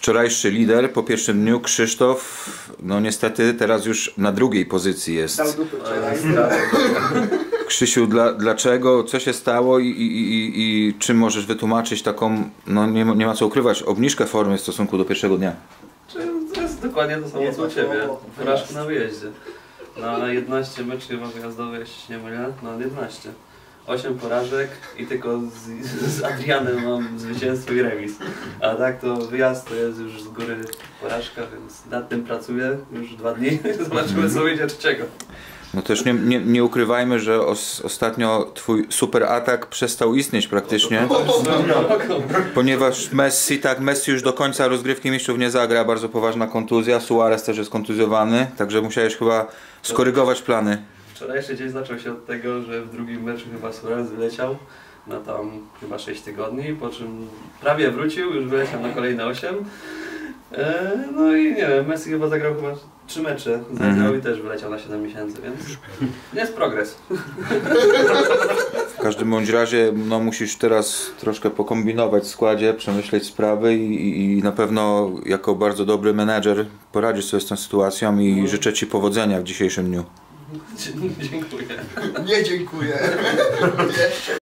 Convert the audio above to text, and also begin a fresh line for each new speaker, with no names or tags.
wczorajszy lider po pierwszym dniu, Krzysztof, no niestety teraz już na drugiej pozycji jest.
Dał dupy wczoraj.
Krzysiu, dlaczego, co się stało i czym możesz wytłumaczyć taką, no nie ma co ukrywać, obniżkę formy w stosunku do pierwszego dnia?
To jest dokładnie to samo co u Ciebie. Porażka na wyjeździe. Na 11 meczów chyba wyjazdowych, jeśli się nie mylę, na 11. 8 porażek i tylko z Adrianem mam zwycięstwo i remis. A tak to wyjazd to jest już z góry porażka, więc nad tym pracuję już 2 dni. Zobaczymy co wyjdzie trzeciego.
No też nie ukrywajmy, że ostatnio twój super atak przestał istnieć praktycznie. Ponieważ Messi już do końca rozgrywki mistrzów nie zagra, bardzo poważna kontuzja, Suarez też jest kontuzjowany, także musiałeś chyba skorygować plany.
Wczorajszy dzień zaczął się od tego, że w drugim meczu chyba Suarez wyleciał na tam chyba 6 tygodni, po czym prawie wrócił, już wyleciał na kolejne 8. No i nie wiem, Messi chyba zagrał 3 mecze, zagrał i też wyleciał na 7 miesięcy, więc jest progres.
W każdym bądź razie no, musisz teraz troszkę pokombinować w składzie, przemyśleć sprawy i na pewno jako bardzo dobry menedżer poradzisz sobie z tą sytuacją i życzę Ci powodzenia w dzisiejszym dniu.
Dziękuję.
Nie dziękuję.